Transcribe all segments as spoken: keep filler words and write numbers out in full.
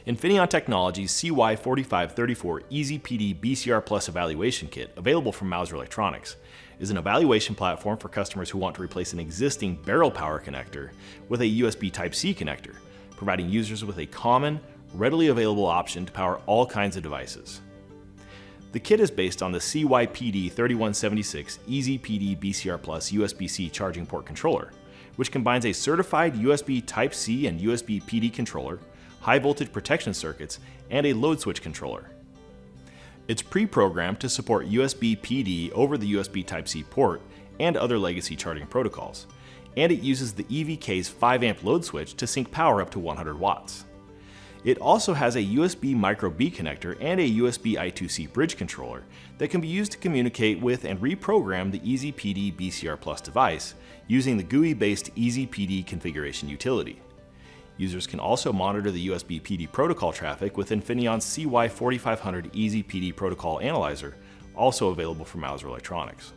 Infineon Technology's C Y forty-five thirty-four EasyPD B C R Plus Evaluation Kit, available from Mouser Electronics, is an evaluation platform for customers who want to replace an existing barrel power connector with a U S B Type-C connector, providing users with a common, readily available option to power all kinds of devices. The kit is based on the C Y P D thirty-one seventy-six EasyPD B C R Plus U S B C charging port controller, which combines a certified U S B Type-C and U S B P D controller, high voltage protection circuits, and a load switch controller. It's pre-programmed to support U S B P D over the U S B Type-C port and other legacy charging protocols, and it uses the E V K's five amp load switch to sync power up to one hundred watts. It also has a U S B Micro B connector and a U S B I two C bridge controller that can be used to communicate with and reprogram the EasyPD B C R Plus device using the G U I-based EasyPD configuration utility. Users can also monitor the U S B P D protocol traffic with Infineon's C Y forty-five hundred EasyPD Protocol Analyzer, also available from Mouser Electronics.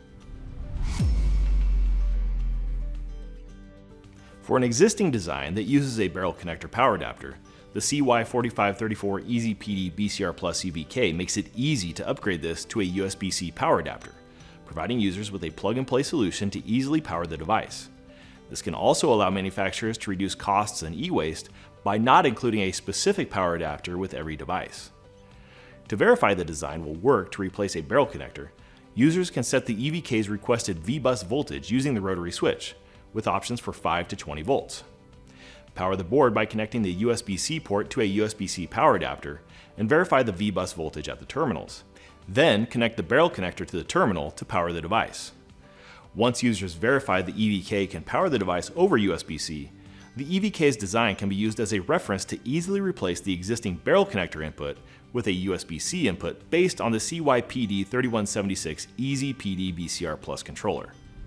For an existing design that uses a barrel connector power adapter, the C Y forty-five thirty-four EasyPD B C R Plus U V K makes it easy to upgrade this to a U S B C power adapter, providing users with a plug-and-play solution to easily power the device. This can also allow manufacturers to reduce costs and e-waste by not including a specific power adapter with every device. To verify the design will work to replace a barrel connector, users can set the E V K's requested V bus voltage using the rotary switch, with options for five to twenty volts. Power the board by connecting the U S B C port to a U S B C power adapter, and verify the V bus voltage at the terminals. Then connect the barrel connector to the terminal to power the device. Once users verify the E V K can power the device over U S B C, the E V K's design can be used as a reference to easily replace the existing barrel connector input with a U S B C input based on the C Y P D thirty-one seventy-six EasyPD B C R Plus controller.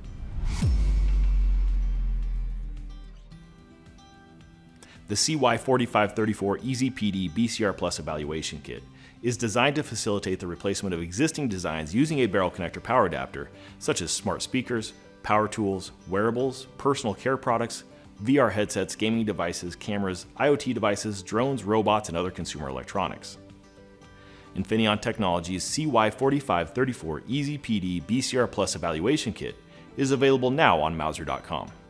The C Y forty-five thirty-four EasyPD B C R Plus Evaluation Kit is designed to facilitate the replacement of existing designs using a barrel connector power adapter, such as smart speakers, power tools, wearables, personal care products, V R headsets, gaming devices, cameras, IoT devices, drones, robots, and other consumer electronics. Infineon Technology's C Y forty-five thirty-four EasyPD B C R Plus Evaluation Kit is available now on Mouser dot com.